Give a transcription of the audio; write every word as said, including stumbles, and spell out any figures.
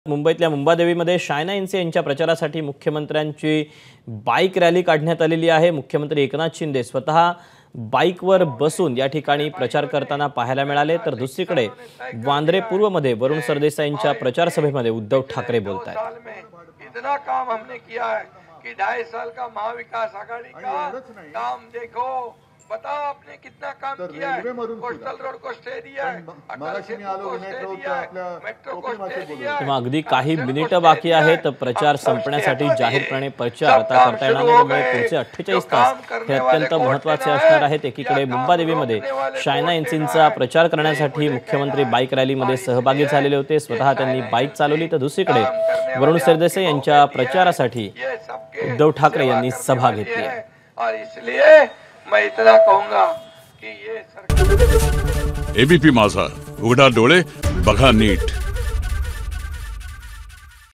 मुंबईतल्या मुंबादेवीमध्ये शायना इन्से यांच्या प्रचारासाठी मुख्यमंत्र्यांची बाईक रॅली काढण्यात आलेली आहे। मुख्यमंत्री एकनाथ शिंदे स्वतः बाईकवर बसून या ठिकाणी प्रचार करताना पाहायला मिळाले, तर दुसरीकडे वांद्रे पूर्वमध्ये वरुण सरदेसाईंच्या प्रचार सभेमध्ये उद्धव ठाकरे बोलतायत। इतना काम हमने किया है कि ढाई साल का महाविकास आघाड़ी का काम देखो, बताओ आपने कितना काम किया है। कोस्टल रोड को स्टे दिया है, मेट्रो को स्टे दिया है। तेव्हा अगदी काही मिनिटं बाकी आहेत प्रचार संपण्यासाठी। जाहीरपणे प्रचार आता करता येणार नाही, त्यामुळे पुढचे अठ्ठेचाळीस तास हे अत्यंत महत्त्वाचे असणार आहेत। एकीकडे मुंबादेवीमध्ये शायना इन्सेंचा प्रचार करण्यासाठी मुख्यमंत्री बाईक रॅलीमध्ये सहभागी झालेले होते, स्वतः त्यांनी बाईक चालवली, तर दुसरीकडे वरुण सरदेसाई यांच्या प्रचारासाठी उद्धव ठाकरे यांनी सभा घेतली आहे। और इसलिए मैं इतना कहूंगा कि ये सरकार एबीपी माझा, उघडा डोळे बघा नीट।